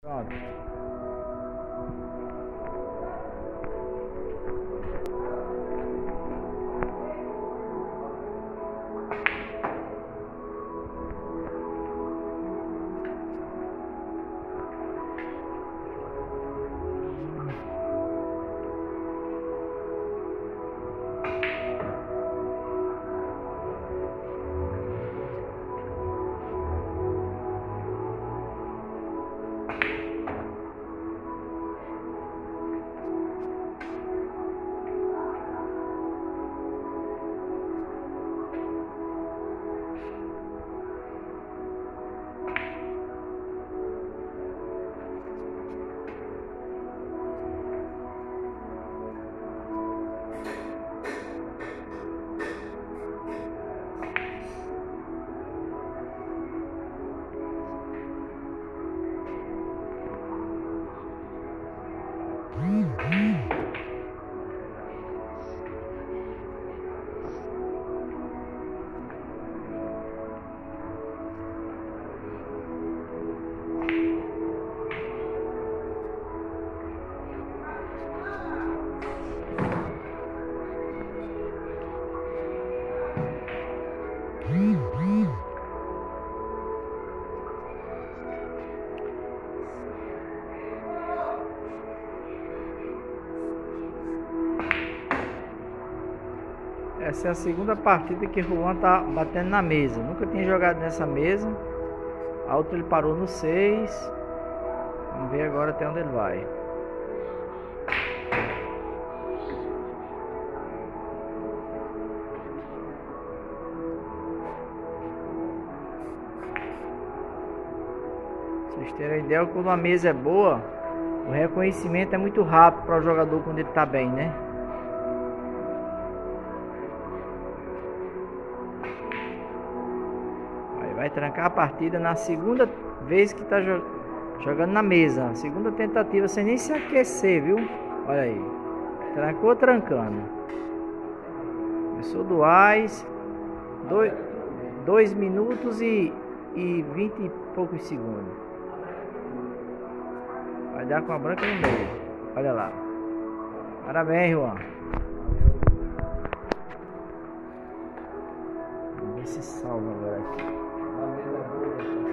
Pronto. Essa é a segunda partida que Juan tá batendo na mesa. Nunca tinha jogado nessa mesa. A outra ele parou no 6. Vamos ver agora até onde ele vai. Pra vocês terem ideia, quando a mesa é boa, o reconhecimento é muito rápido para o jogador quando ele tá bem, né? Vai trancar a partida na segunda vez que tá jogando na mesa. Segunda tentativa sem nem se aquecer, viu? Olha aí. Trancou trancando. Começou do AIS. 2 minutos e 20 e poucos segundos. Vai dar com a branca no meio. Olha lá. Parabéns, Juan. Vamos ver se salva agora aqui.